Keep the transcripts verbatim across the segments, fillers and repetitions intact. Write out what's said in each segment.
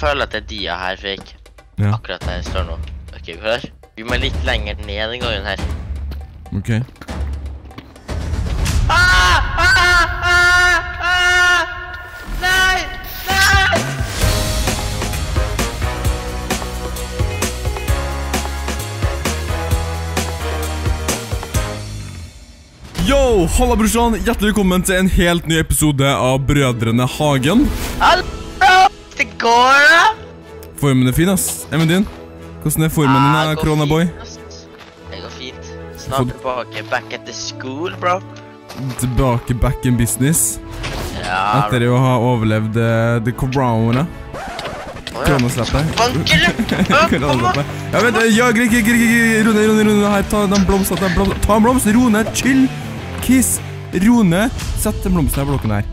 føler at det er dia her, Fik. Ja. Akkurat der jeg står nå. Ok, klar? Vi må litt lenger ned den gangen her. Ok. Ah! Ah! Ah! Ah! Nei! Nei! Yo, halla brorsan, hjertelig velkommen til en helt ny episode av Brødrene Hagen. Hallo! Det går da? Formen er fin, ass. Er med din? Hvordan er formen din, Ah, går Corona-boy? fint, ass. Det går fint. Snart tilbake, back at the school, bro. Tilbake back in business. Ja, Etter å ha overlevd uh, the corona. Koronasleppet. Banker! Koronasleppet. Ja, vent, ja, Greg, Greg, Greg, Rune, Rune, Rune, her, ta den blomsten, ta den blomsten, ta en blomst, Rune, chill, kiss, Rune, sett den blomsten her på blokken her.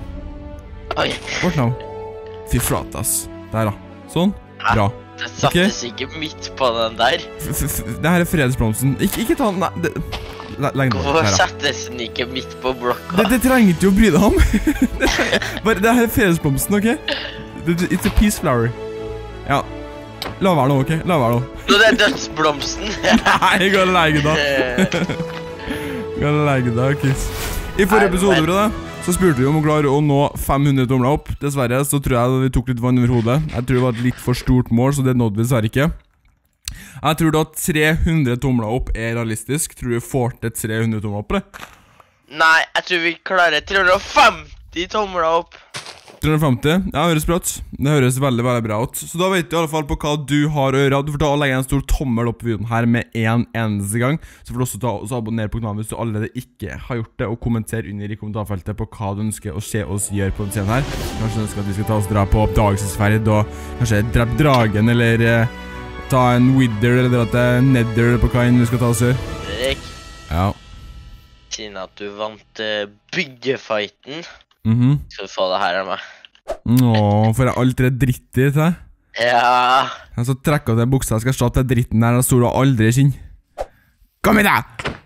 Oi. Bort nå. Fy flat, ass. Der da. Sånn. Bra. Det sattes ikke midt på den der. F f det her er fredsblomsten. Ik ikke ta den, nei. Det, legg den Hvorfor her da. settes den ikke midt på blokka? Det, det trenger ikke å bry deg om. Bare, det her er fredsblomsten, ok? It's a peace flower. Ja. La være nå, ok? La være nå. Nå det er dødsblomsten. Nei, gå og legge deg. Gå og legge deg, kiss. I forrige episode, brødre, så spurte vi om å klare å nå fem hundre tomler opp. Dessverre så tror jeg vi tok litt vann over hodet. Jeg tror det var et litt for stort mål, så det nådde vi dessverre ikke. Jeg tror da tre hundre tomler opp er realistisk. Tror du vi får til tre hundre tomler opp, eller? Nei, jeg tror vi klarer tre hundre og femti tomler opp. tre hundre og femti? Ja, det høres bra ut. Det høres veldig, veldig bra ut. Så da vet du i alle fall på hva du har å gjøre. Du får ta og legge en stor tommel opp på videoen her med en eneste gang. Så får du også ta og abonnere på kanalen hvis du allerede ikke har gjort det, og kommentere under i kommentarfeltet på hva du ønsker å se oss gjøre på den scenen her. Kanskje du ønsker at vi skal ta oss dra på oppdagelsesferd, og kanskje drepe dragen, eller eh, ta en wither, eller dra til nether, eller på hva enn vi skal ta oss gjøre. Erik, Ja. siden at du vant uh, byggefighten, Mhm. skal du få det her av meg. Åh, får jeg alt det dritt i til? Ja. Jeg så trekker av den buksa, jeg skal slå til dritten der, og står det aldri kinn. Kom igjen da!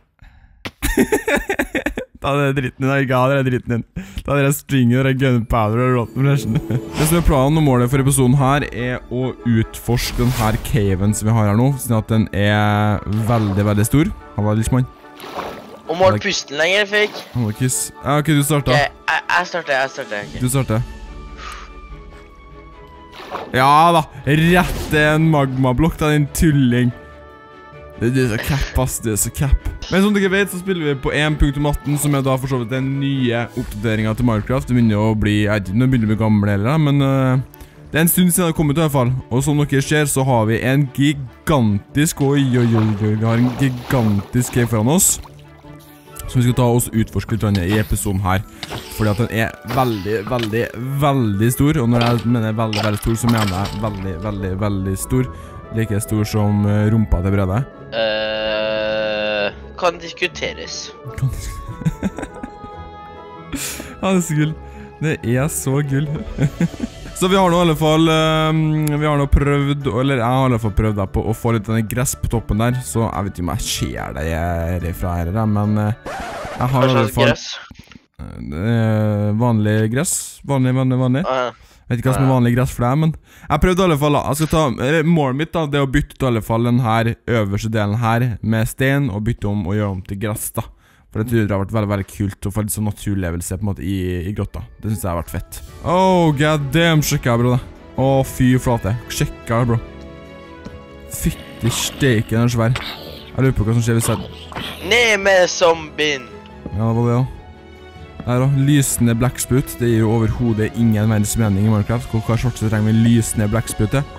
Ta det dritten din, ga det dritten din. Ta det stringen, det gunpowder og rotten flashen. Det som er planen og målet for episoden her er å utforske den her caven som vi har her nå, siden at den er veldig, veldig stor. Han var litt mann. Og mål pusten lenger, Fik. Han var kiss. Ja, ok, du startet. Jeg, jeg, jeg starter, jeg starter. Okay. Du starter. Ja da, rett til en magmablokk da, din tulling. Det er så cap, ass, det er så cap. Men som dere vet, så spiller vi på en punktum atten, som er da for så vidt den nye oppdateringen til Minecraft. Det begynner å bli, jeg vet ikke, nå begynner det å bli gamle heller, men uh, det er en stund siden det har kommet i hvert fall. Og som dere ser, så har vi en gigantisk, oi, oi, oi, oi, vi har en gigantisk cave foran oss, som vi skal ta oss utforske litt i episoden her. Fordi at den er veldig, veldig, veldig stor. Og når jeg mener veldig, veldig stor, så mener jeg veldig, veldig, veldig stor. Like stor som rumpa til brødet. Uh, kan diskuteres. Kan diskuteres. Ja, det er så gull. Det er så gull. Så vi har nå i alle fall, um, vi har nå prøvd, eller jeg har i alle fall prøvd da, på å få litt denne gress på toppen der, så jeg vet ikke om jeg ser det herifra her, men uh, jeg har i alle fall gress? Uh, vanlig gress, vanlig, vanlig, vanlig. Uh, jeg vet ikke hva som er vanlig gress for deg, men jeg prøvde i alle fall da, jeg skal ta, uh, målet mitt da, det er å bytte i alle fall den her øverste delen her med stein, og bytte om og gjøre om til gress da. For det tror jeg har vært veldig, veldig kult å få litt sånn naturlevelse på en måte i, i grotta. Det synes jeg har vært fett. Oh, god damn, sjekka jeg, bro, da. Åh, fy flate. Sjekka jeg, bro. Fytti steken, den er svær. Jeg lurer på hva som skjer hvis jeg... Ned med zombien! Ja, det var det, da. Her da, lysende blacksprut. Det er jo overhodet ingen verdens mening i Minecraft. Hva slags så trenger vi lysende blacksprut til?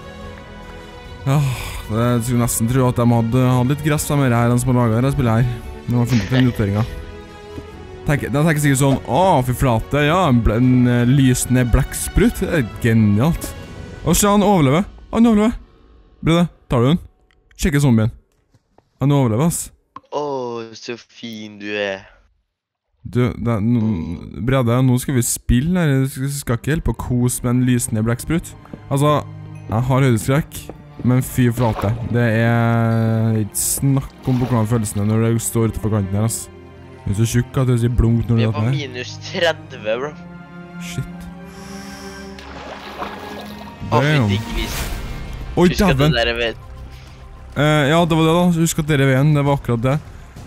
Åh, jeg skulle nesten tro at de hadde, hadde litt gress av mer her enn som har laget det spillet her. Nå har jeg funnet den noteringen. Da tenker jeg sikkert sånn, åh, fy flate, ja, en, en uh, lysende blacksprut. Det er genialt. Og se, han overlever. Han overlever. Brødre, tar du den? Sjekke zombien. Han overlever, ass. Åh, så fin du er. Du, det, Brede, nå skal vi spille her. Vi skal ikke helt på kos med en lysende blacksprut. Altså, jeg har høydeskrekk. Men fy flate, det er ikke snakk om på følelsene når du står utenfor kanten her, ass. Du er så tjukk at du sier blunk når du er er på minus tretti, bro. Shit. damn. Oi, Husk at dæven. det der vet. Uh, ja, det var det da. Husk at dere er veien. Det var akkurat det.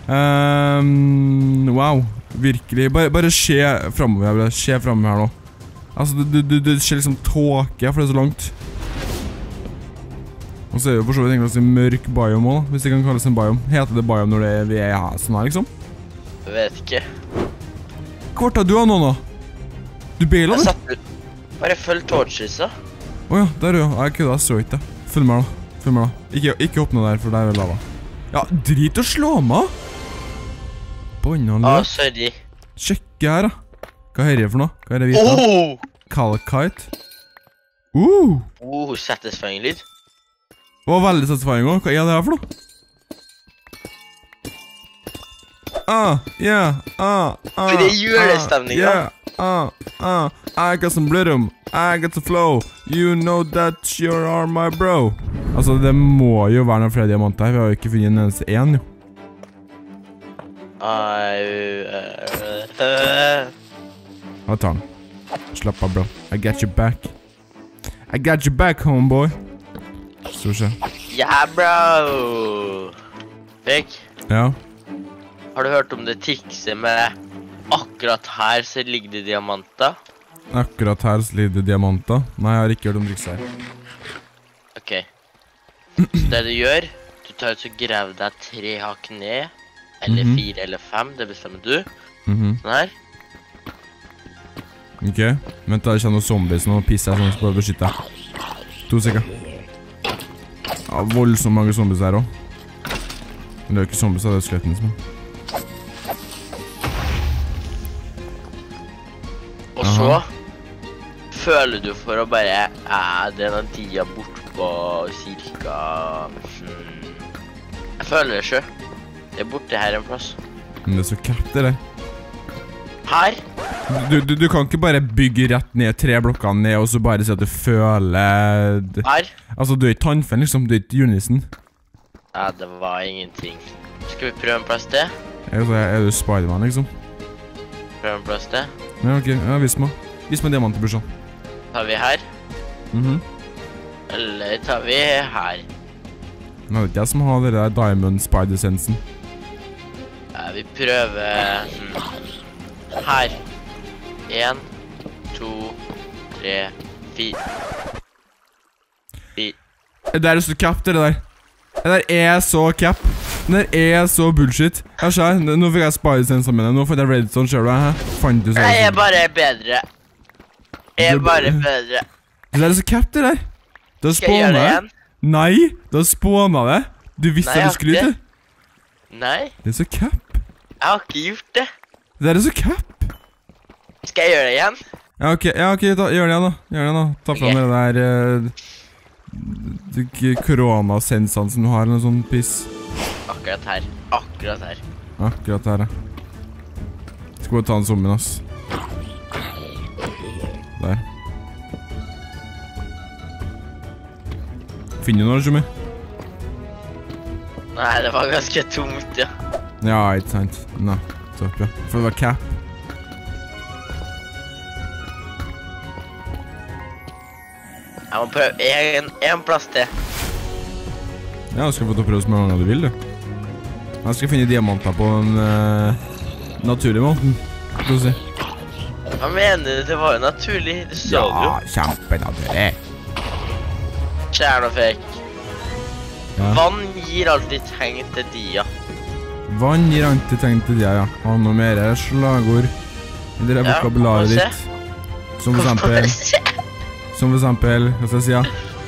Um, wow. Virkelig. Bare, bare se fremover. Se fremover her nå. Altså, du, du, du ser liksom tåke, for det er så langt. Og så er det jo for så vidt egentlig en mørk biome også, hvis det kan kalles en biome. Heter det biome når det er, vi er her sånn her, liksom? Jeg vet ikke. Hva tar du av noen da? Du beiler Jeg det? satt ut. Bare følg torches da. Åja, der er jo. Jeg kødda, jeg så ikke det. Følg med da. Følg med da. Ikke, ikke åpne der, for der er lava. Ja, drit å slå meg! Bånda Å, løp. sorry. Sjekke her da. Hva er det for noe? Hva er det vi tar? Oh! Calcite. Uh! Oh, satisfying lyd. Det var veldig satisfying også. Hva er det her for noe? Ah, yeah, ah, ah, For det gjør det stemning, da. yeah, ah, ah, I got some rhythm, I got some flow, you know that you are my bro. Altså, det må jo være noen flere diamanter her, vi har jo ikke funnet en eneste en, jo. I, uh, uh, Jeg tar den. Slapp av, bro. I got you back. I got you back, homeboy. Stort sett. yeah, bro. Fikk, Ja. har du hørt om det tikset med akkurat her så ligger det diamanter? Akkurat her så ligger det diamanter. Nei, jeg har ikke hørt om triks her. Ok. Så det du gjør, du tar ut så grav deg tre hakk ned, eller Mhm. fire eller fem, det bestemmer du. Mhm. Sånn her. Ok, vent da, det kommer noen zombies nå, pisser jeg sånn, så bare beskytte deg. To sikker. Ja, voldsomt mange zombies her også. Men det er jo ikke zombies, det er skelettene som er. Og så føler du for å bare, eh, det er noen tida bort på cirka, hmm, jeg føler det selv. Det er borte her en plass. Men det er så kapp det der. Her? Du, du, du kan ikke bare bygge rett ned tre blokker ned, og så bare si at du føler... d- Her? Altså, du er ikke tannfen liksom, du er ikke julenissen. Ja, det var ingenting. Skal vi prøve en plass til? Er, så, er du Spiderman liksom? Prøve en plass til? Ja, ok, ja, vis meg. Vis meg diamantbursene. Tar vi her? Mhm. Eller tar vi her? Nå er det ikke jeg som har det der Diamond Spider-sensen. Ja, vi prøver hmm. her. En, to, tre, fire. Fire. Det der er så cap, det der. Det der er så cap. Det der er så bullshit. Jeg ser, nå fikk jeg Spider-sensen med deg. Nå får jeg redstone, ser du det her? Fant du så Jeg er bare bedre. Jeg er Du- bare bedre. Det der er så cap, det der. Du har Skal jeg gjøre spånet det det. igjen? Nei, du har spånet det. Du visste Nei, jeg at har du skulle ikke ut det. Nei, Det er så cap. jeg har ikke gjort det. Det der er så cap. Skal jeg gjøre det igjen? Ja, ok, ja, ok, ta, gjør det igjen da. Gjør det igjen da. Ta frem Ok. det der... Uh, koronasensene som du har, eller noe sånn piss. Akkurat her. Akkurat her. Akkurat her, ja. Skal bare ta en zombien, ass. Der. Finner du noe, Jimmy? Nei, det var ganske tomt, ja. Ja, ikke sant. Nei, topp, ja. For det var cap. Jeg må prøve en, en plass til. Ja, du skal få til å prøve så mange ganger du vil, du. Jeg skal finne diamanter på en uh, naturlig måte. Skal vi se. Hva mener du? Det var jo naturlig. Det så du jo. Ja, kjempenaturlig. Kjernefek. Ja. Vann gir alltid tegn til dia. Vann gir alltid tegn til det, ja. Og noe mer slagord i det der Ja, vokabularet få se. ditt. Som for eksempel, som for eksempel, hva skal jeg si, ja?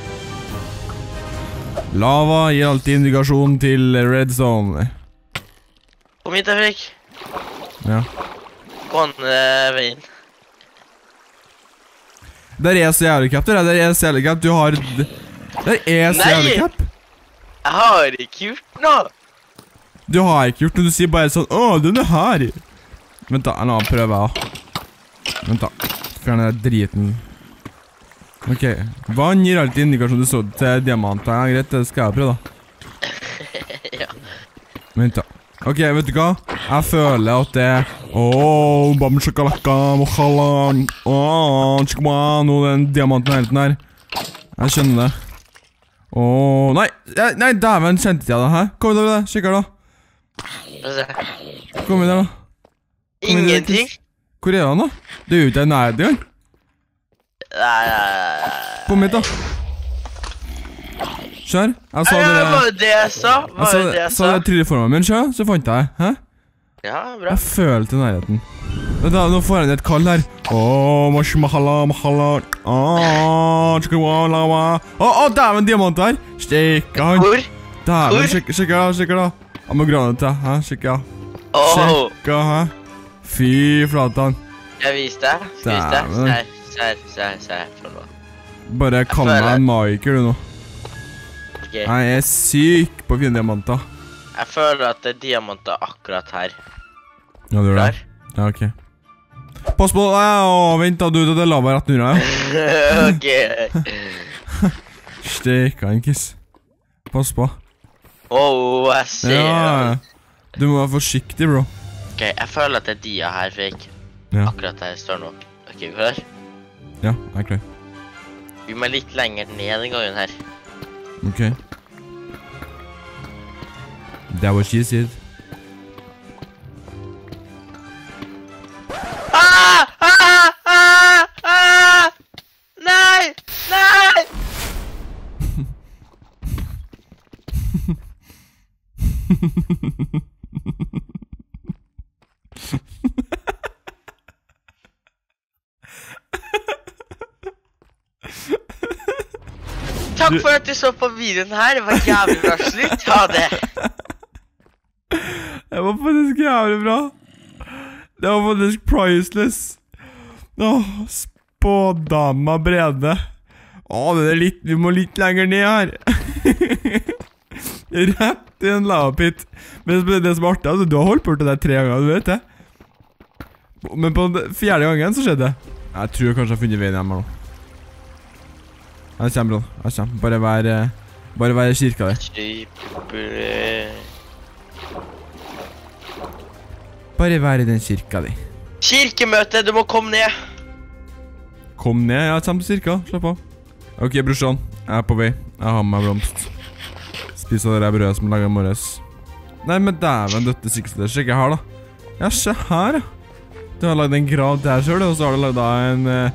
Lava gir alltid indikasjon til redstone. Kom hit, Efrik. Ja. Gå ned eh, veien. Der er så jævlig kapp, det der. Der er så jævlig kapp. Du har... Der er så Nei! jævlig kapp. Jeg har ikke gjort noe. Du har ikke gjort noe, du sier bare sånn, åh, den er her. Vent da, nå prøver jeg da. Vent da, fjerne den driten. Ok, vann gir alltid indikasjon du så til diamanter. Ja, greit, det skal jeg prøve da. Ja. Vent da. Ok, vet du hva? Jeg føler at det er... Åh, bam shakalaka, mohala, åh, tjikma, nå den diamanten her, den her. Jeg skjønner det. Åh, nei, nei, dæven, kjente jeg det her. Kom igjen da, sjekk her da. Kom igjen der da. Ingenting. Hvor er han da? Det er jo ikke en nærhet engang. Nei, nei, nei. Kom hit da. Kjør, jeg sa det. Hva var det jeg sa? Hva var det jeg sa? Sa det trilleformen min, kjør, så fant jeg det. Hæ? Ja, bra. Jeg følte nærheten. Da, nå får jeg et kall her. Åh, mahala, mahala. Åh, tjekkawa, åh, dæven, diamant her. Stikk han. Hvor? Dæven, sjekk da, sjekk da. Jeg må grane til, hæ, sjekk da. Sjekk da, hæ. Fy flatan. Jeg viser deg, skal vise deg. Ser, ser, ser, ser. Bare kall meg en magiker du nå. Jeg er syk på fine diamanter. Jeg føler at det er diamanter akkurat her. Ja, du gjør det. Ja, ok. Pass på, åh, vent da, du, det er lava rett under deg. Ok. Stikk han, kiss. Pass på. Åh, jeg ser han. Du må være forsiktig, bro. Ok, jeg føler at det er dia her, fake. Akkurat her står nå. Ok, vi klar? Ja, jeg er klar. Vi må litt lenger ned den gangen her. Ok. That was she said. Ah! Ah! Ah! Ah! Nei! Nei! Takk for at du så på videoen her, det var jævlig bra slutt, ha det! Det var faktisk jævlig bra. Det var faktisk priceless. Åh, spådama Brede. Åh, det er litt, vi må litt lenger ned her. Rett i en lavapit. Men det som er artig, altså, du har holdt på til det tre ganger, du vet det. Men på fjerde gangen så skjedde det. Jeg tror kanskje jeg har funnet veien hjemme nå. Jeg kommer, bro. Jeg kommer. Bare vær, bare vær i kirka di. Bare vær i den kirka di. Kirkemøte, du må komme ned. Kom ned, jeg kommer til kirka. Slapp av. Ok, brorsan. Jeg er på vei. Jeg har med meg blomst. Spiser det der brødet som lager morges. Nei, men dæven, dette sikkerste. Sjekk her da. Ja, se her da. Du har laget en grav der selv, og så har du laget en uh,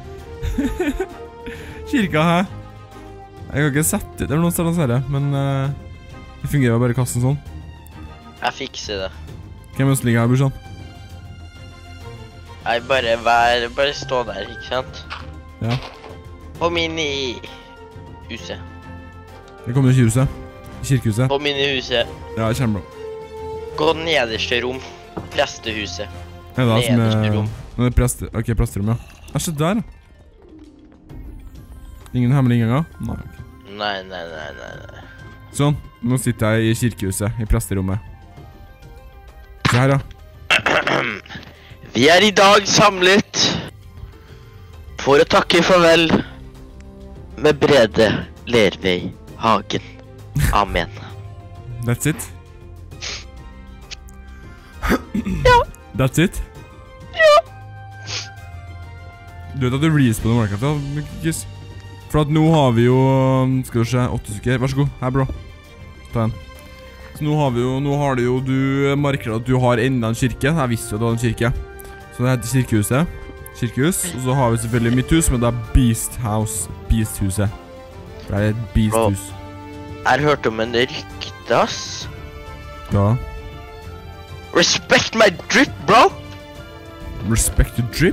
kirka her. Jeg kan ikke sette ut det noen steder, ser jeg, men uh, det fungerer bare kassen sånn. Jeg fikser det. Hvem er det som ligger her, brorsan? Jeg bare vær, bare stå der, ikke sant? Ja. Kom inn i huset. Jeg kommer i huset. I kirkehuset. Kom inn i huset. Ja, jeg kommer, bro. Gå nederste rom. Prestehuset. Er det da som Nederste er... rom. Nå er det preste... Ok, presterom, ja. Jeg ser der, da. Ingen hemmelig innganger? Nei, ok. Nei, nei, nei, nei, nei. Sånn, nå sitter jeg i kirkehuset, i presterommet. Se her, da. Vi er i dag samlet for å takke farvel med Brede Lervei Hagen. Amen. That's it? Ja. That's it? Ja. Du vet at du respawner Minecraft, da, Kiss? For at nå har vi jo, skal vi se, åtte stykker. Vær så god, her bro. Ta en. Så nå har vi jo, nå har du jo, du markerer at du har enda en kirke. Jeg visste jo at det var en kirke. Så det heter kirkehuset. Kirkehus. Og så har vi selvfølgelig mitt hus, men det er Beast House. Beast-huset. Det er et Beast-hus. Jeg har hørt om en rykte, ass. Ja. Respect my drip, bro! Respect the drip?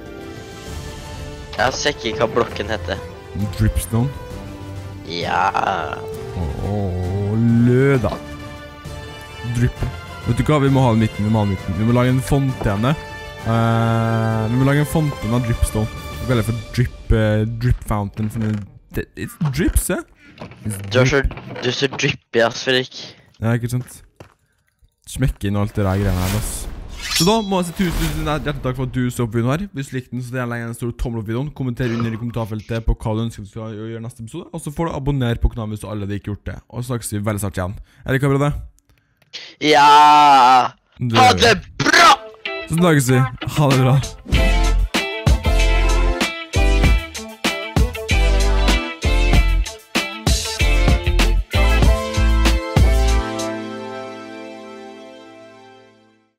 Jeg ser ikke hva blokken heter. Dripstone? Ja. Åh, løda. Drip. Vet du hva, vi må ha den midten, vi må ha den midten. Vi må lage en fontene. Uh, vi må lage en fontene av dripstone. Vi kaller det for drip, uh, drip fountain. For det, it's drips, eh? It's du er så, du er så drippy, ass, Fredrik. Ja, ikke sant? Smekke inn alt det der greiene her, ass. Så da må jeg si tusen, tusen hjertelig takk for at du så på videoen her. Hvis du likte den, så del en stor tommel opp videoen. Kommenter under i kommentarfeltet på hva du ønsker du skal gjøre neste episode. Og så får du abonnere på kanalen hvis du allerede ikke gjort det. Og så snakkes vi veldig snart igjen. Er det hva bra det? Ja! Ha det bra! Så snakkes vi. Ha det bra.